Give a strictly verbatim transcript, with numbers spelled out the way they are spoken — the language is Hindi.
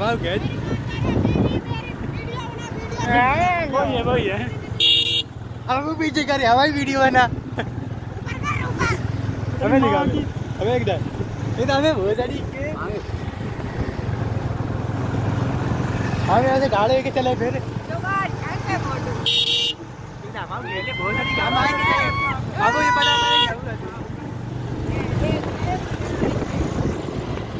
भाव गए वही है वही है हम पीछे कर हमारी वीडियो है ना हमें दिखा हमें एक ये तो हमें बहुत सारी हम यहाँ से गाड़ी लेके चले फिर बहुत सारी काम आएंगे आपको ये पता